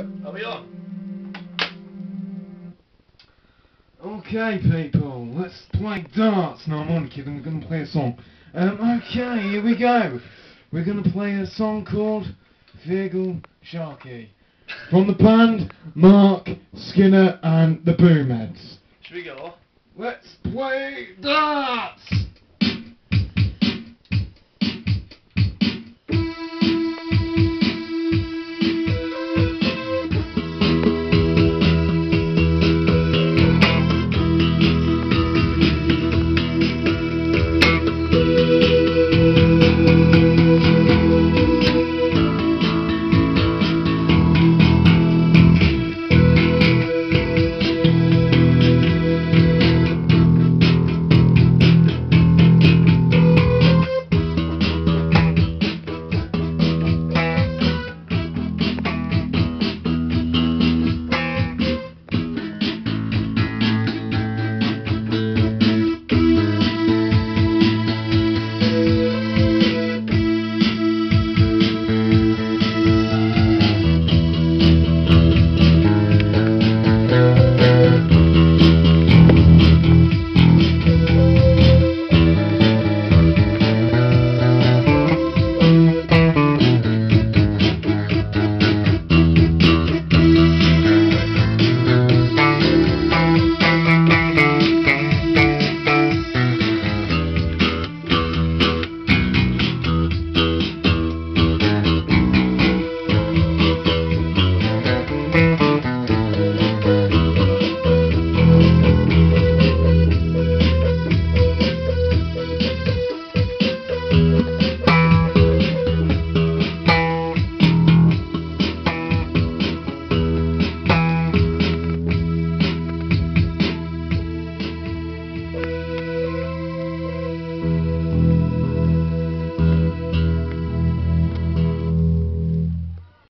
Are we on? Okay, people, let's play darts. No, I'm only kidding, we're going to play a song. Okay, here we go. We're going to play a song called Virgil Sharkey. From the band Mark, Skinner and the Boomheads. Should we go? Let's play darts!